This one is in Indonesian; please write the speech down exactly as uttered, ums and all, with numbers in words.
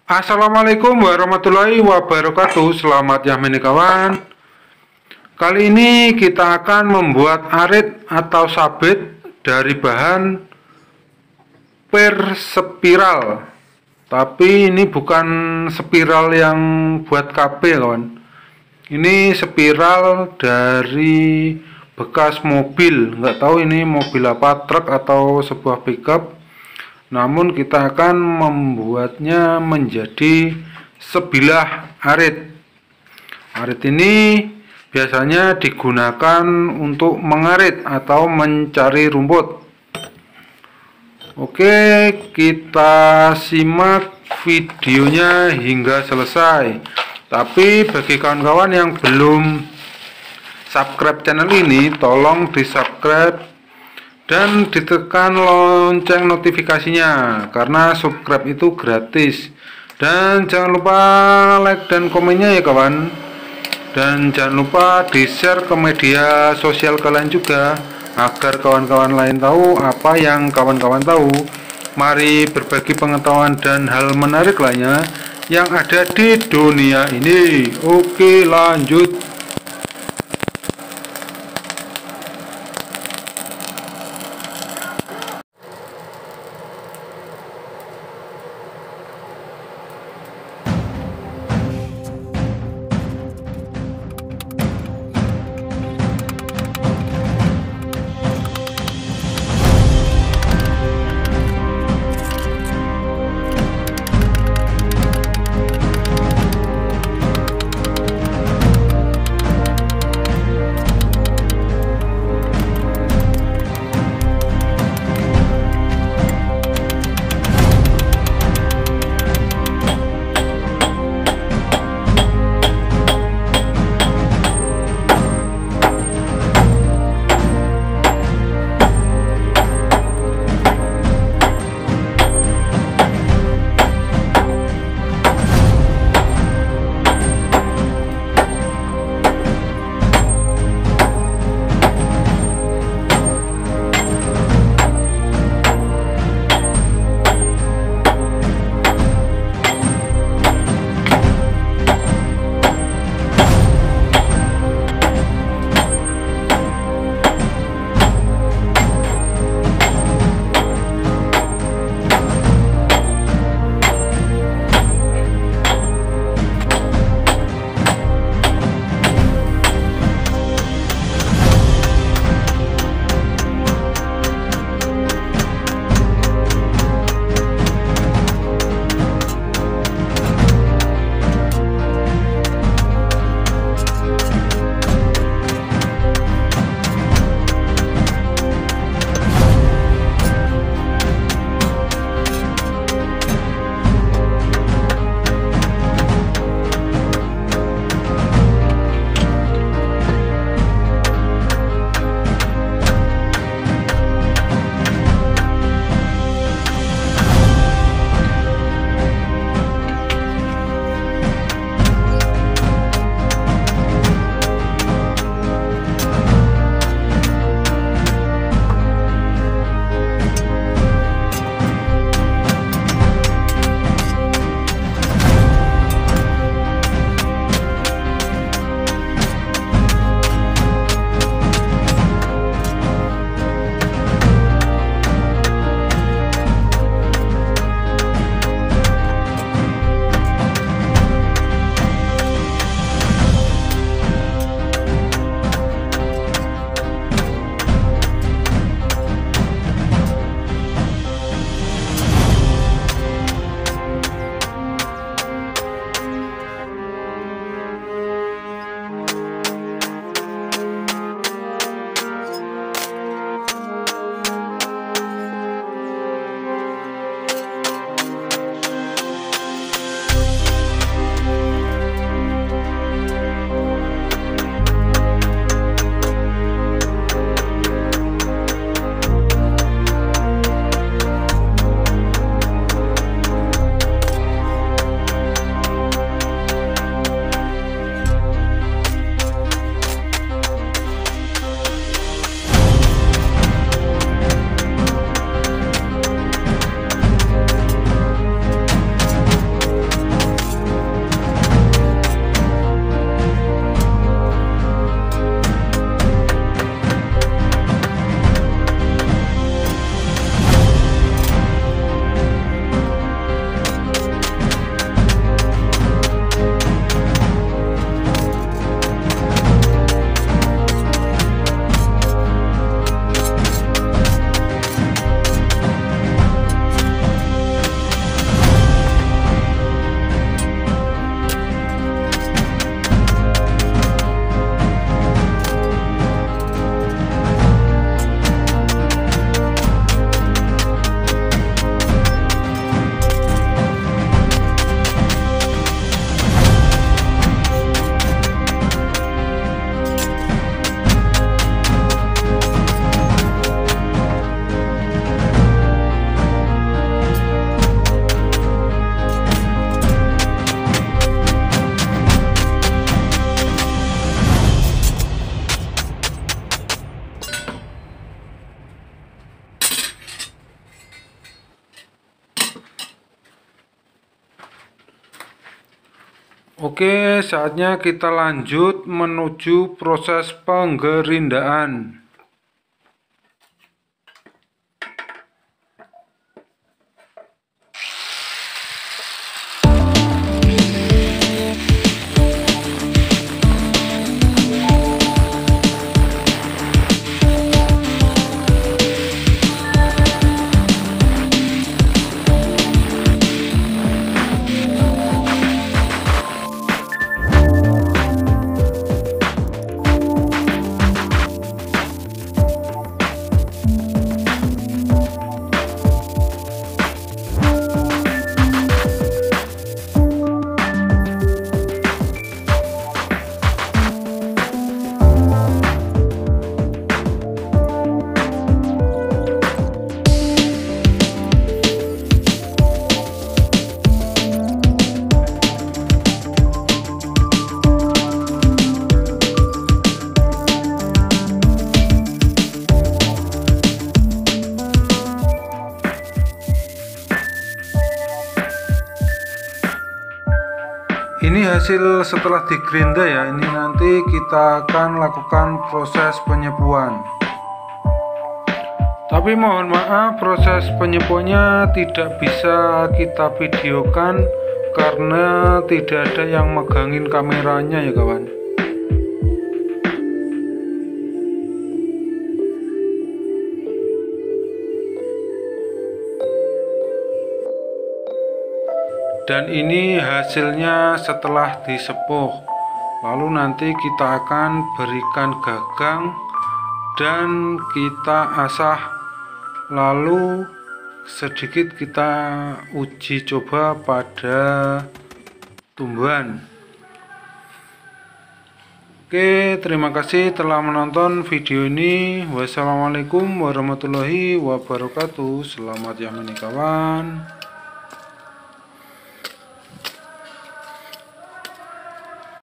Assalamualaikum warahmatullahi wabarakatuh. Selamat ya mini kawan. Kali ini kita akan membuat arit atau sabit dari bahan perspiral. Tapi ini bukan spiral yang buat K P kawan. Ini spiral dari bekas mobil. Nggak tahu ini mobil apa, truk atau sebuah pickup. Namun kita akan membuatnya menjadi sebilah arit. Arit ini biasanya digunakan untuk mengarit atau mencari rumput. Oke, kita simak videonya hingga selesai. Tapi bagi kawan-kawan yang belum subscribe channel ini, tolong di subscribe dan ditekan lonceng notifikasinya, karena subscribe itu gratis. Dan jangan lupa like dan komennya ya kawan. Dan jangan lupa di share ke media sosial kalian juga, agar kawan-kawan lain tahu apa yang kawan-kawan tahu. Mari berbagi pengetahuan dan hal menarik lainnya yang ada di dunia ini. Oke, lanjut. Oke, saatnya kita lanjut menuju proses penggerindaan. Ini hasil setelah digerinda ya. Ini nanti kita akan lakukan proses penyepuan. Tapi mohon maaf, proses penyepuannya tidak bisa kita videokan karena tidak ada yang megangin kameranya ya kawan. Dan ini hasilnya setelah disepuh. Lalu nanti kita akan berikan gagang dan kita asah. Lalu sedikit kita uji coba pada tumbuhan. Oke, terima kasih telah menonton video ini. Wassalamualaikum warahmatullahi wabarakatuh. Selamat ya kawan.